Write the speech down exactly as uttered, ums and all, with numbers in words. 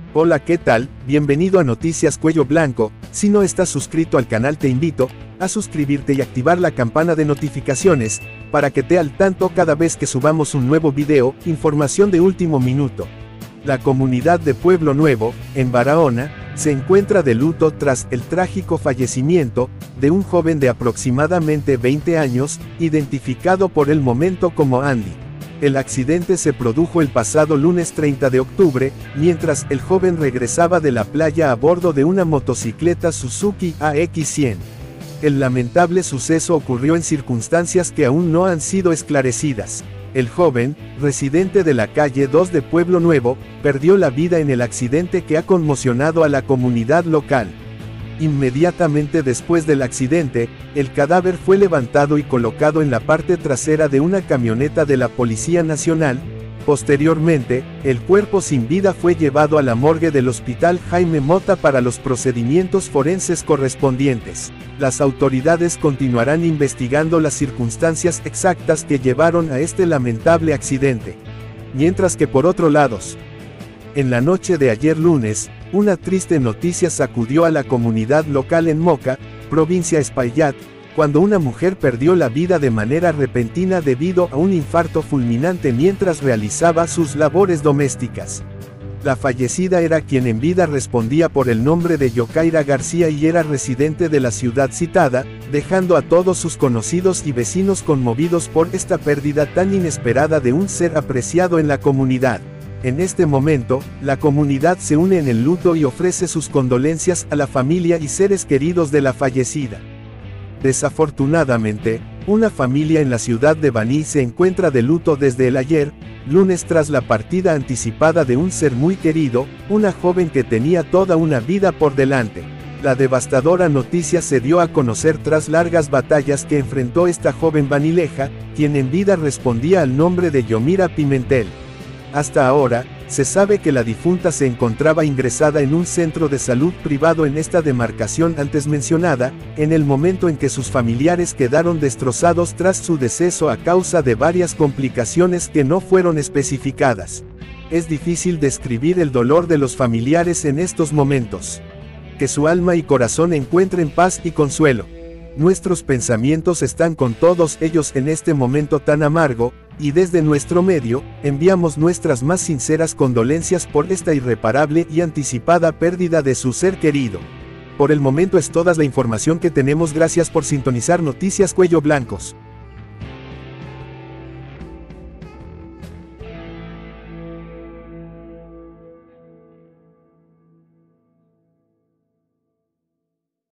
Hola, ¿qué tal? Bienvenido a Noticias Cuello Blanco. Si no estás suscrito al canal, te invito a suscribirte y activar la campana de notificaciones para que te al tanto cada vez que subamos un nuevo video. Información de último minuto. La comunidad de Pueblo Nuevo, en Barahona, se encuentra de luto tras el trágico fallecimiento de un joven de aproximadamente veinte años, identificado por el momento como Andy. El accidente se produjo el pasado lunes treinta de octubre, mientras el joven regresaba de la playa a bordo de una motocicleta Suzuki A X cien. El lamentable suceso ocurrió en circunstancias que aún no han sido esclarecidas. El joven, residente de la calle dos de Pueblo Nuevo, perdió la vida en el accidente que ha conmocionado a la comunidad local. Inmediatamente después del accidente, el cadáver fue levantado y colocado en la parte trasera de una camioneta de la Policía Nacional. Posteriormente, el cuerpo sin vida fue llevado a la morgue del Hospital Jaime Mota para los procedimientos forenses correspondientes. Las autoridades continuarán investigando las circunstancias exactas que llevaron a este lamentable accidente. Mientras que por otro lado, en la noche de ayer lunes, una triste noticia sacudió a la comunidad local en Moca, provincia Espaillat, cuando una mujer perdió la vida de manera repentina debido a un infarto fulminante mientras realizaba sus labores domésticas. La fallecida era quien en vida respondía por el nombre de Yokaira García y era residente de la ciudad citada, dejando a todos sus conocidos y vecinos conmovidos por esta pérdida tan inesperada de un ser apreciado en la comunidad. En este momento, la comunidad se une en el luto y ofrece sus condolencias a la familia y seres queridos de la fallecida. Desafortunadamente, una familia en la ciudad de Baní se encuentra de luto desde el ayer, lunes, tras la partida anticipada de un ser muy querido, una joven que tenía toda una vida por delante. La devastadora noticia se dio a conocer tras largas batallas que enfrentó esta joven banileja, quien en vida respondía al nombre de Yomira Pimentel. Hasta ahora, se sabe que la difunta se encontraba ingresada en un centro de salud privado en esta demarcación antes mencionada, en el momento en que sus familiares quedaron destrozados tras su deceso a causa de varias complicaciones que no fueron especificadas. Es difícil describir el dolor de los familiares en estos momentos. Que su alma y corazón encuentren paz y consuelo. Nuestros pensamientos están con todos ellos en este momento tan amargo, y desde nuestro medio, enviamos nuestras más sinceras condolencias por esta irreparable y anticipada pérdida de su ser querido. Por el momento es toda la información que tenemos. Gracias por sintonizar Noticias Cuello Blancos.